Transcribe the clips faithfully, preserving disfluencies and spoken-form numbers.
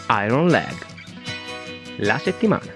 Iron Leg, la settimana.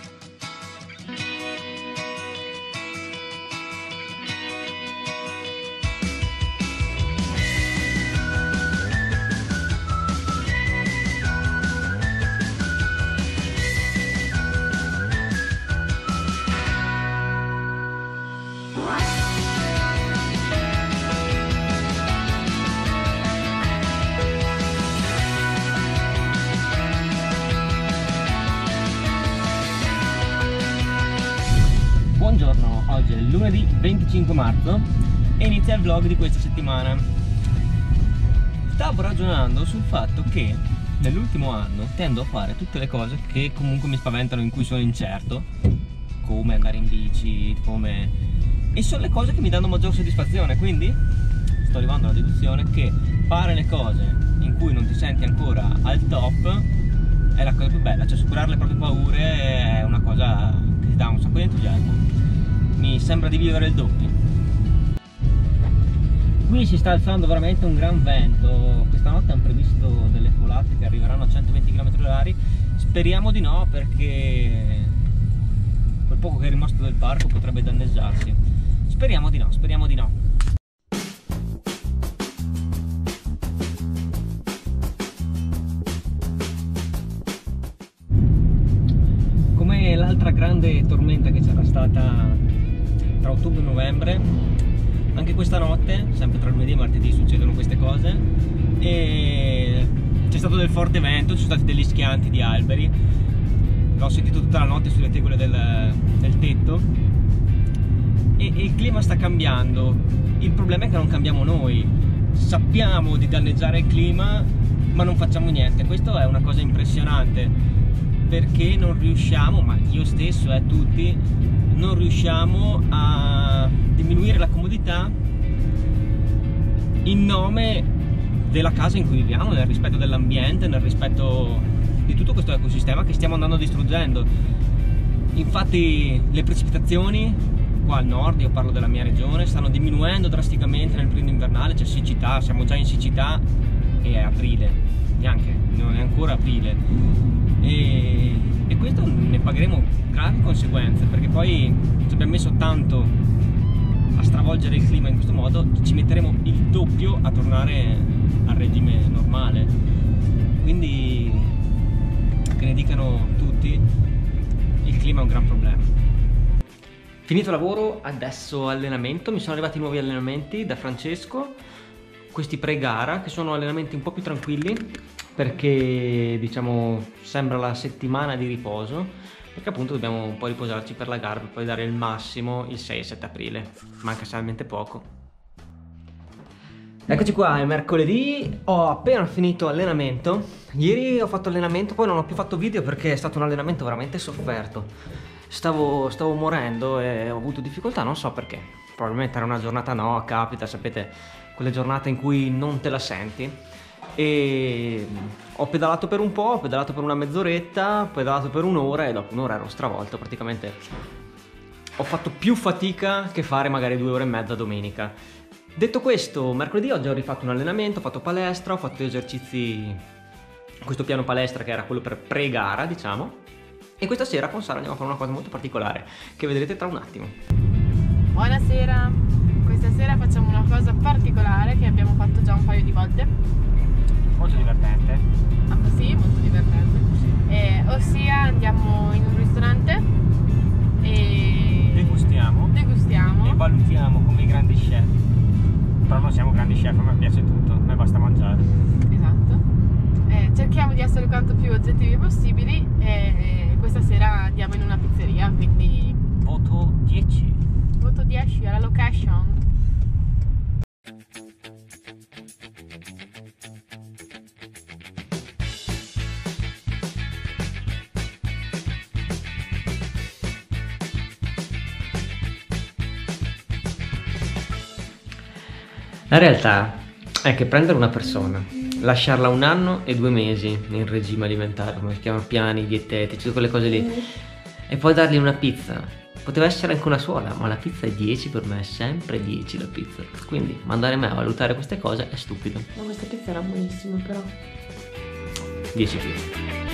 Buongiorno, oggi è lunedì venticinque marzo e inizia il vlog di questa settimana. Stavo ragionando sul fatto che nell'ultimo anno tendo a fare tutte le cose che comunque mi spaventano, in cui sono incerto, come andare in bici, come... e sono le cose che mi danno maggior soddisfazione, quindi sto arrivando alla deduzione che fare le cose in cui non ti senti ancora al top è la cosa più bella, cioè superare le proprie paure è una cosa che ti dà un sacco di entusiasmo. Mi sembra di vivere il doppio. Qui si sta alzando veramente un gran vento. Questa notte hanno previsto delle folate che arriveranno a centoventi chilometri orari. Speriamo di no, perché quel poco che è rimasto del parco potrebbe danneggiarsi. Speriamo di no, speriamo di no. Come l'altra grande tormenta che c'era stata tra ottobre e novembre, anche questa notte, sempre tra lunedì e martedì, succedono queste cose e c'è stato del forte vento, ci sono stati degli schianti di alberi, l'ho sentito tutta la notte sulle tegole del, del tetto e, e il clima sta cambiando. Il problema è che non cambiamo noi, sappiamo di danneggiare il clima ma non facciamo niente. Questo è una cosa impressionante, perché non riusciamo, ma io stesso e eh, tutti, non riusciamo a diminuire la comodità in nome della casa in cui viviamo, nel rispetto dell'ambiente, nel rispetto di tutto questo ecosistema che stiamo andando distruggendo. Infatti le precipitazioni qua al nord, io parlo della mia regione, stanno diminuendo drasticamente nel periodo invernale, c'è siccità, siamo già in siccità e è aprile, neanche, non è ancora aprile. E, e questo ne pagheremo gravi conseguenze, perché poi ci abbiamo messo tanto a stravolgere il clima in questo modo, ci metteremo il doppio a tornare al regime normale. Quindi che ne dicano tutti, il clima è un gran problema. Finito lavoro, adesso allenamento. Mi sono arrivati nuovi allenamenti da Francesco, questi pre-gara, che sono allenamenti un po' più tranquilli, perché diciamo sembra la settimana di riposo, perché appunto dobbiamo un po' riposarci per la gara, per poi dare il massimo il sei e sette aprile, manca solamente poco. Eccoci qua, è mercoledì, ho appena finito allenamento. Ieri ho fatto allenamento, poi non ho più fatto video perché è stato un allenamento veramente sofferto. Stavo, stavo morendo e ho avuto difficoltà, non so perché, probabilmente era una giornata, no, capita, sapete, quelle giornate in cui non te la senti. E ho pedalato per un po', ho pedalato per una mezz'oretta, ho pedalato per un'ora e dopo un'ora ero stravolto. Praticamente ho fatto più fatica che fare magari due ore e mezza domenica. Detto questo, mercoledì oggi ho rifatto un allenamento, ho fatto palestra, ho fatto esercizi, questo piano palestra che era quello per pre-gara, diciamo, e questa sera con Sara andiamo a fare una cosa molto particolare che vedrete tra un attimo. Buonasera, questa sera facciamo una cosa particolare che abbiamo fatto già un paio di volte. Molto divertente. Ah sì, molto divertente. Eh, ossia andiamo in un ristorante e Degustiamo. degustiamo E valutiamo come i grandi chef. Però non siamo grandi chef, a me piace tutto, a me basta mangiare. Esatto. Eh, cerchiamo di essere quanto più oggettivi possibili e questa sera andiamo in una pizzeria, quindi Voto dieci. voto dieci alla location. La realtà è che prendere una persona, lasciarla un anno e due mesi in regime alimentare, come si chiamano, piani dietetici, tutte quelle cose lì, e poi dargli una pizza, poteva essere anche una sola, ma la pizza è dieci, per me è sempre dieci la pizza, quindi mandare me a valutare queste cose è stupido. Ma questa pizza era buonissima però. dieci più.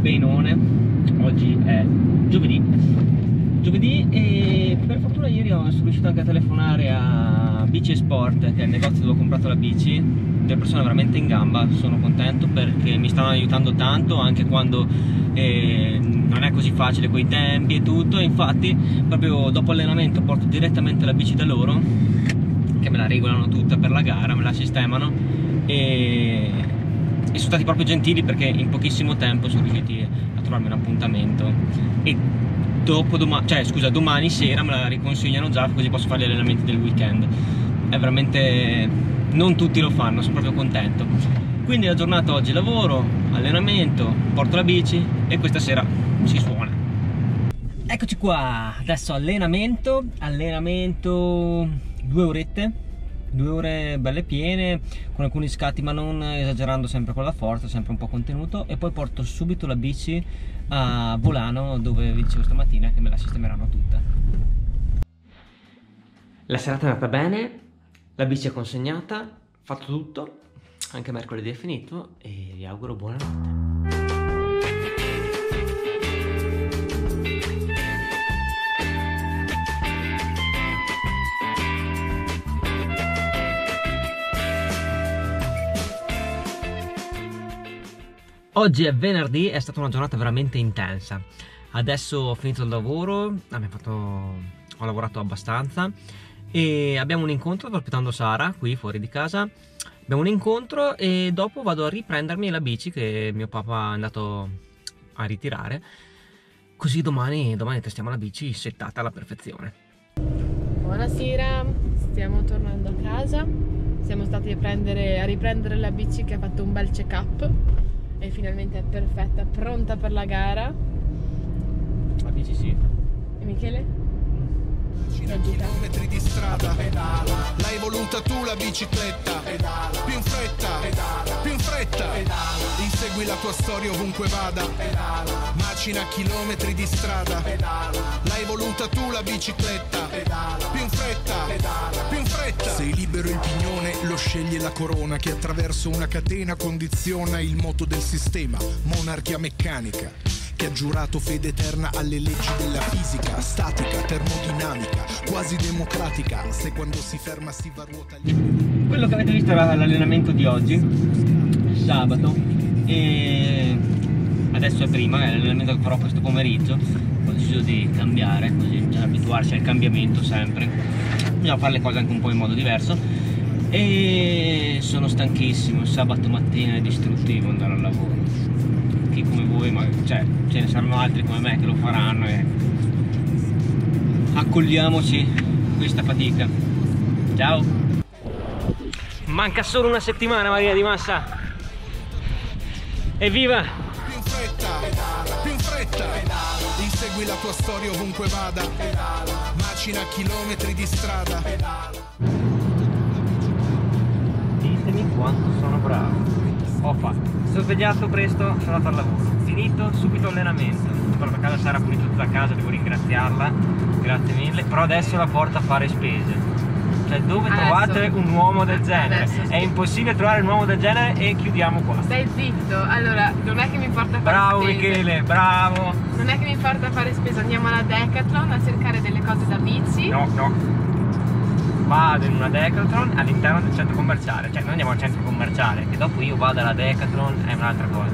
benone. Oggi è giovedì. Giovedì e per fortuna ieri sono riuscito anche a telefonare a Bici Sport, che è il negozio dove ho comprato la bici. Delle persone veramente in gamba, sono contento perché mi stanno aiutando tanto anche quando eh, non è così facile coi tempi e tutto. Infatti proprio dopo allenamento porto direttamente la bici da loro, che me la regolano tutta per la gara, me la sistemano e, e sono stati proprio gentili perché in pochissimo tempo sono riusciti a trovarmi un appuntamento e dopo domani, cioè scusa, domani sera me la riconsigliano già, così posso fare gli allenamenti del weekend. È veramente, non tutti lo fanno, sono proprio contento. Quindi la giornata oggi lavoro, allenamento, porto la bici e questa sera si suona. Eccoci qua, adesso allenamento, allenamento due orette, due ore belle piene, con alcuni scatti ma non esagerando sempre con la forza, sempre un po' contenuto, e poi porto subito la bici a Volano, dove vi dicevo stamattina che me la sistemeranno tutta. La serata è andata bene, la bici è consegnata, fatto tutto, anche mercoledì è finito e vi auguro buonanotte. Oggi è venerdì, è stata una giornata veramente intensa. Adesso ho finito il lavoro, abbiamo fatto, ho lavorato abbastanza e abbiamo un incontro, sto aspettando Sara qui fuori di casa. Abbiamo un incontro e dopo vado a riprendermi la bici che mio papà è andato a ritirare. Così domani, domani testiamo la bici settata alla perfezione. Buonasera, stiamo tornando a casa. Siamo stati a, prendere, a riprendere la bici che ha fatto un bel check-up e finalmente è perfetta, pronta per la gara. La bici sì. E Michele? Chilometri di strada, pedala. L'hai voluta tu la bicicletta, pedala. Più in fretta, pedala. Più in fretta, pedala. Insegui la tua storia ovunque vada, pedala. Macina chilometri di strada, pedala. L'hai voluta tu la bicicletta, pedala. Più in fretta, pedala. Più in fretta. Sei libero il pignone, lo sceglie la corona, che attraverso una catena condiziona il moto del sistema. Monarchia meccanica, che ha giurato fede eterna alle leggi della fisica, statica, termodinamica, quasi democratica, se quando si ferma si va a ruota. Quello che avete visto era l'allenamento di oggi, sabato, e adesso è prima, è l'allenamento che farò questo pomeriggio. Ho deciso di cambiare, così bisogna abituarsi al cambiamento sempre, bisogna fare le cose anche un po' in modo diverso. E sono stanchissimo, sabato mattina è distruttivo andare al lavoro. Chi come voi, ma cioè, ce ne saranno altri come me che lo faranno e accogliamoci questa fatica. Ciao! Manca solo una settimana, Maria Di Massa! Evviva! Più in fretta, pedala. Più in fretta, pedala. Insegui la tua storia ovunque vada, pedala. Macina chilometri di strada, pedala. Ditemi quanto sono bravo. Ho fatto, sono svegliato presto, sono andato al lavoro, finito, subito allenamento. Torno a casa, Sara ha pulito tutta la casa, devo ringraziarla, grazie mille, però adesso la porta a fare spese. Cioè dove adesso trovate un uomo del genere? Adesso, sì. È impossibile trovare un uomo del genere e chiudiamo qua. Stai zitto, allora non è che mi porta a fare bravo, spese. Bravo Michele, bravo! Non è che mi porta a fare spese, andiamo alla Decathlon a cercare delle cose da bici. No, no. Vado in una Decathlon all'interno del centro commerciale, cioè noi andiamo al centro commerciale, che dopo io vado alla Decathlon è un'altra cosa.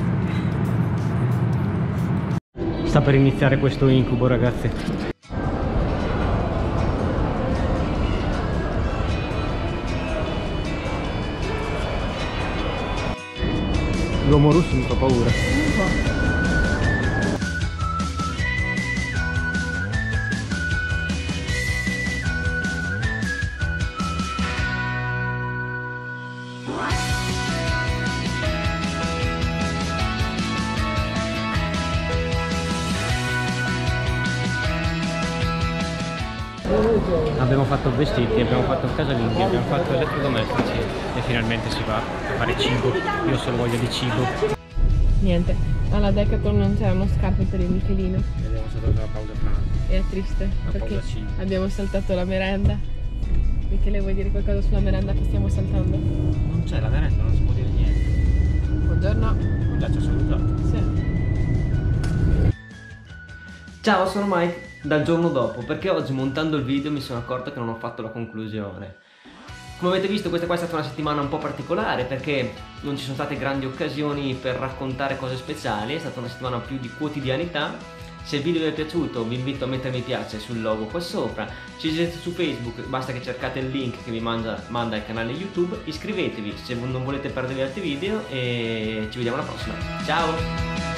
Sta per iniziare questo incubo, ragazzi. L'uomo russo mi fa paura. Un po'. Abbiamo fatto vestiti, abbiamo fatto casalinghi, abbiamo fatto elettrodomestici e finalmente si va a fare cibo. Io ho solo voglia di cibo. Niente, alla Decathlon non c'erano scarpe per il Michelino. E abbiamo saltato la pausa pranzo. E è triste La perché pausa cibo. abbiamo saltato la merenda. Michele, vuoi dire qualcosa sulla merenda che stiamo saltando? Non c'è la merenda, non si può dire niente. Buongiorno. Già ci ho salutato. Sì. Ciao, sono Mike dal giorno dopo, perché oggi montando il video mi sono accorto che non ho fatto la conclusione. Come avete visto, questa qua è stata una settimana un po' particolare perché non ci sono state grandi occasioni per raccontare cose speciali, è stata una settimana più di quotidianità. Se il video vi è piaciuto vi invito a mettere mi piace sul logo qua sopra. Se siete su Facebook basta che cercate il link che vi manda, manda al canale YouTube. Iscrivetevi se non volete perdere altri video e ci vediamo alla prossima. Ciao!